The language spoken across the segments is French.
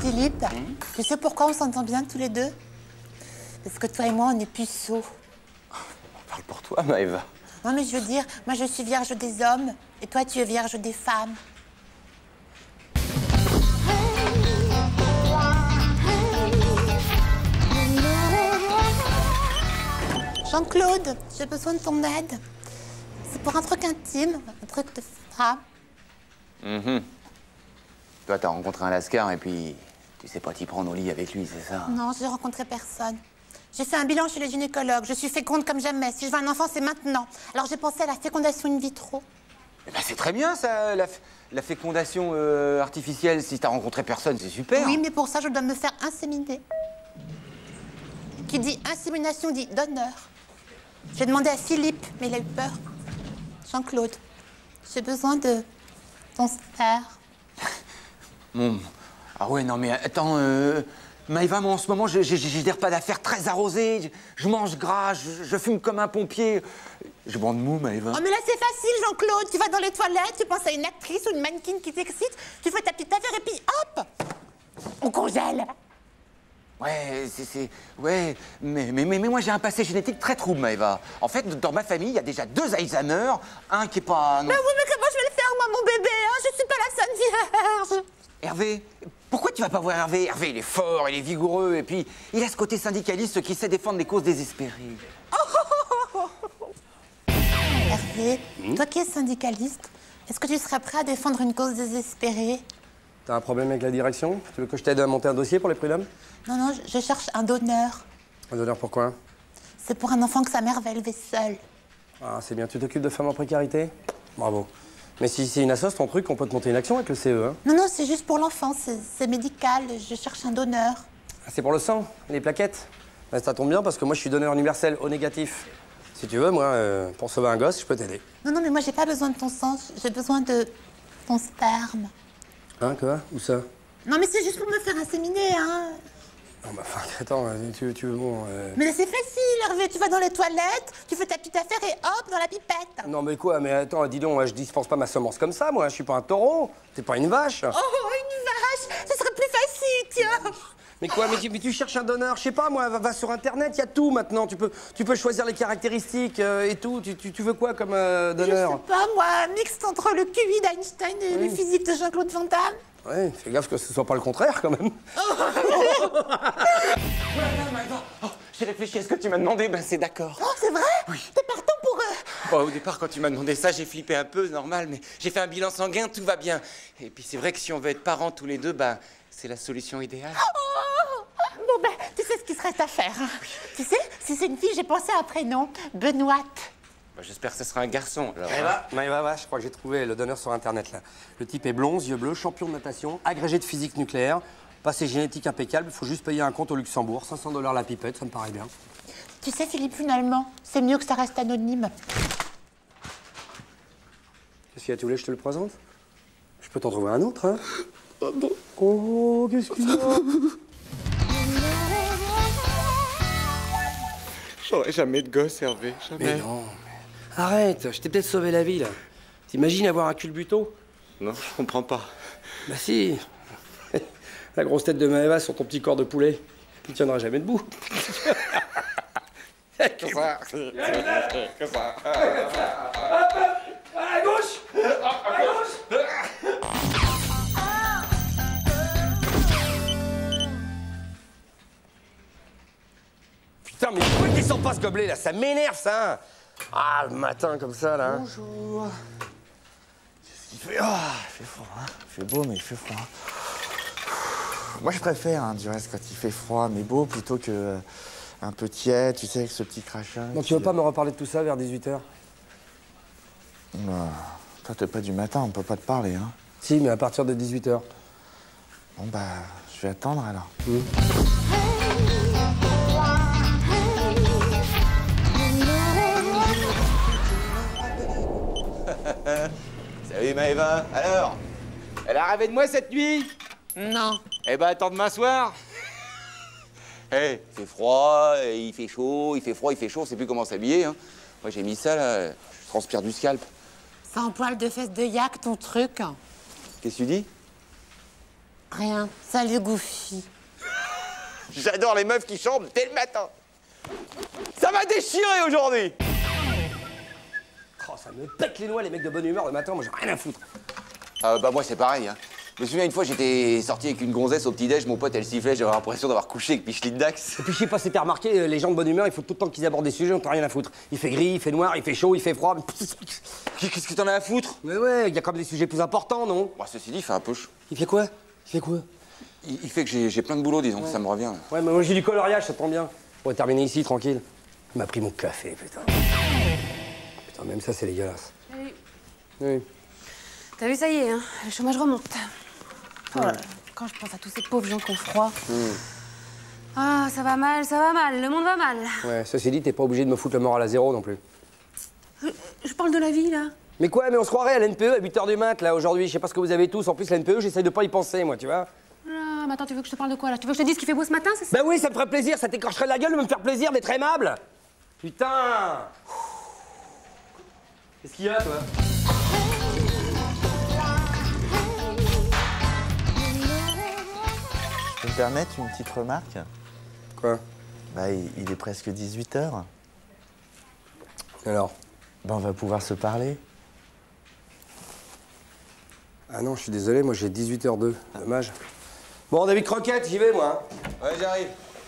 Philippe, tu sais pourquoi on s'entend bien tous les deux? Parce que toi et moi, on est puceaux. Parle pour toi, Maëva. Non, mais je veux dire, moi, je suis vierge des hommes, et toi, tu es vierge des femmes. Jean-Claude, j'ai besoin de ton aide. C'est pour un truc intime, un truc de femme. Toi, t'as rencontré un lascar et puis tu sais pas t'y prendre au lit avec lui, c'est ça? Non, j'ai rencontré personne. J'ai fait un bilan chez les gynécologues. Je suis féconde comme jamais. Si je veux un enfant, c'est maintenant. Alors j'ai pensé à la fécondation in vitro. Eh ben, c'est très bien, ça, la fécondation artificielle. Si t'as rencontré personne, c'est super. Oui, mais pour ça, je dois me faire inséminer. Qui dit insémination dit donneur. J'ai demandé à Philippe, mais il a eu peur. Jean-Claude, j'ai besoin de ton sperme. Ah ouais, non mais attends, Maëva, moi en ce moment, j'ai des repas d'affaires très arrosés. Je mange gras, je fume comme un pompier. Je bande mou, Maëva. Oh, mais là, c'est facile, Jean-Claude. Tu vas dans les toilettes, tu penses à une actrice ou une mannequin qui t'excite, tu fais ta petite affaire et puis hop, on congèle. Ouais, ouais, mais moi j'ai un passé génétique très trouble, Maëva. En fait, dans ma famille, il y a déjà 2 Alzheimer, un qui est pas... Mais oui, mais comment je vais le faire, moi, mon bébé, hein? Je suis pas la seule vierge. Hervé, pourquoi tu vas pas voir Hervé? Hervé, il est fort, il est vigoureux, et puis il a ce côté syndicaliste qui sait défendre les causes désespérées. Hervé, toi qui es syndicaliste, est-ce que tu serais prêt à défendre une cause désespérée? T'as un problème avec la direction? Tu veux que je t'aide à monter un dossier pour les prud'hommes? Non, non, je cherche un donneur. Un donneur pourquoi? C'est pour un enfant que sa mère va élever seule. Ah, c'est bien, tu t'occupes de femmes en précarité? Bravo. Mais si c'est une assoce, ton truc, on peut te monter une action avec le CE, hein? Non, non, c'est juste pour l'enfant, c'est médical, je cherche un donneur. Ah, c'est pour le sang, les plaquettes? Ben, ça tombe bien parce que moi, je suis donneur universel, O négatif. Si tu veux, moi, pour sauver un gosse, je peux t'aider. Non, non, mais moi, j'ai pas besoin de ton sang, j'ai besoin de ton sperme. Hein, quoi? Où ça? Non, mais c'est juste pour me faire inséminer, hein. Non, bah, enfin, attends, tu veux, bon... Mais là, c'est facile, Hervé, tu vas dans les toilettes, tu fais ta petite affaire et hop, dans la pipette. Non, mais quoi? Mais attends, dis donc, je dispense pas ma semence comme ça, moi, je suis pas un taureau. T'es pas une vache. Oh, une vache, ce serait plus facile, tiens. Mais quoi? Mais tu cherches un donneur? Je sais pas, moi, va sur Internet, il y a tout maintenant. Tu peux choisir les caractéristiques et tout. Tu veux quoi comme donneur? Je sais pas, moi, un mixte entre le QI d'Einstein et le physique de Jean-Claude Van Damme. Ouais, fais gaffe que ce soit pas le contraire, quand même. J'ai réfléchi à ce que tu m'as demandé, ben c'est d'accord. Oh, c'est vrai? Oui. T'es partant pour... Au départ, quand tu m'as demandé ça, j'ai flippé un peu, normal, mais j'ai fait un bilan sanguin, tout va bien. Et puis c'est vrai que si on veut être parents tous les deux, ben c'est la solution idéale. Oh, bon, ben, tu sais ce qu'il se reste à faire. Hein. Tu sais, si c'est une fille, j'ai pensé à un prénom, Benoît. Ben, j'espère que ce sera un garçon, alors. Maëva, je crois que j'ai trouvé le donneur sur Internet, là. Le type est blond, yeux bleus, champion de natation, agrégé de physique nucléaire, passé génétique impeccable, il faut juste payer un compte au Luxembourg, 500 $ la pipette, ça me paraît bien. Tu sais, Philippe, finalement, c'est mieux que ça reste anonyme. Qu'est-ce qu'il y a, tu voulais que je te le présente? Je peux t'en trouver un autre, hein? Ah bon? Oh, qu'est-ce qu'il y a? J'aurai jamais de gosse, Hervé, jamais. Mais non, mais... Arrête, je t'ai peut-être sauvé la vie, là. T'imagines avoir un culbuto? Non, je comprends pas. Bah si. La grosse tête de Maëva sur ton petit corps de poulet. Il tiendra jamais debout. Que ça. Que ça. À gauche! À gauche! Putain, mais pourquoi il descend pas ce gobelet là? Ça m'énerve ça! Ah, le matin comme ça là. Bonjour. Qu'est-ce qu'il fait? Ah, il fait froid, hein. Il fait beau, mais il fait froid. Moi, je préfère, hein, du reste, quand il fait froid, mais beau, plutôt que un peu tiède, tu sais, avec ce petit crachat. Donc tu veux pas me reparler de tout ça vers 18h? Toi, t'es pas du matin, on peut pas te parler, hein. Si, mais à partir de 18h. Bon, bah, je vais attendre, alors. Salut, Maëva. Alors, elle a rêvé de moi cette nuit? Non. Eh ben, attends demain soir. Il fait froid, il fait chaud, il fait froid, il fait chaud, on sait plus comment s'habiller, hein. Moi, j'ai mis ça, là, je transpire du scalp. C'est en poil de fesses de yak, ton truc. Qu'est-ce que tu dis? Rien. Salut, Goofy. J'adore les meufs qui chantent dès le matin. Ça m'a déchiré aujourd'hui. Oh, ça me pète les noix, les mecs de bonne humeur le matin, moi j'ai rien à foutre. Bah moi c'est pareil. Hein. Je me souviens une fois j'étais sorti avec une gonzesse au petit-déj, mon pote elle sifflait, j'avais l'impression d'avoir couché avec Micheline Dax. Et puis je sais pas si t'as remarqué, les gens de bonne humeur, il faut tout le temps qu'ils abordent des sujets, on t'en a rien à foutre. Il fait gris, il fait noir, il fait chaud, il fait froid. Qu'est-ce que t'en as à foutre? Mais ouais, il y a quand même des sujets plus importants, non? Bah ceci dit, il fait un peu chaud. Il fait quoi? Il fait quoi? Il fait que j'ai plein de boulot, disons, ça me revient. Là. Ouais, mais moi j'ai du coloriage, ça tombe bien. On va terminer ici, tranquille. Il m'a pris mon café, putain. Putain, même ça c'est dégueulasse. Salut. Oui. T'as vu, ça y est, hein, le chômage remonte. Oh là là, quand je pense à tous ces pauvres gens qui ont froid. Ah, ça va mal, le monde va mal. Ouais, ceci dit, t'es pas obligé de me foutre le moral à zéro non plus. Je parle de la vie, là. Mais quoi, mais on se croirait à l'NPE à 8h du mat, là, aujourd'hui. Je sais pas ce que vous avez tous. En plus, l'NPE, j'essaye de pas y penser, moi, tu vois. Ah, mais attends, tu veux que je te parle de quoi, là? Tu veux que je te dise qu'il fait beau ce matin, c'est ça? Ben oui, ça me ferait plaisir, ça t'écorcherait la gueule de me faire plaisir d'être aimable. Putain. Qu'est-ce qu'il y a, toi? Je peux me permettre une petite remarque? Quoi? Bah, il est presque 18h. Alors? Bah, on va pouvoir se parler. Ah non, je suis désolé, moi j'ai 18h02. Dommage. Bon, David Croquette, j'y vais, moi. Ouais, j'arrive.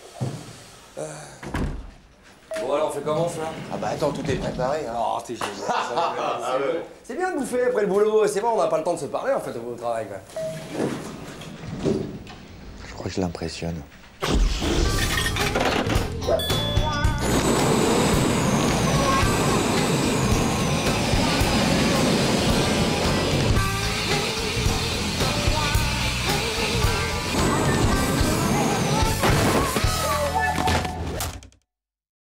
Bon, alors, on fait comment, ça? Ah bah attends, tout est préparé. Hein. Oh, t'es génial. C'est bien de bouffer après le boulot. C'est bon, on n'a pas le temps de se parler, en fait, au travail, quoi. Je crois que je l'impressionne.